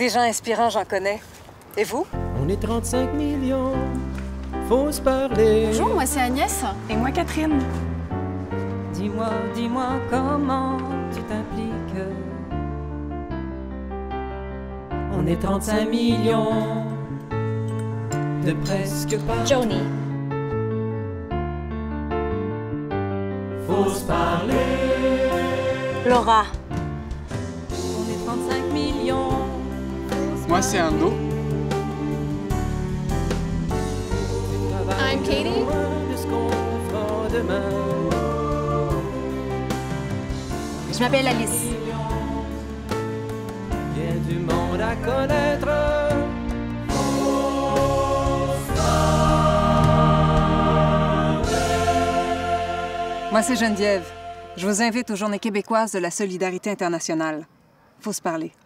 Des gens inspirants, j'en connais. Et vous? On est 35 millions, faut se parler. Bonjour, moi c'est Agnès. Et moi, Catherine. Dis-moi comment tu t'impliques. On est 35 millions de presque pas. Joni. Faut se parler. Laura. On est 35 millions. Moi, c'est Ando. I'm Katie. De ce qu'on fera demain. Je m'appelle Alice. Il y a du monde à connaître. Moi, c'est Geneviève. Je vous invite aux Journées québécoises de la solidarité internationale. Faut se parler.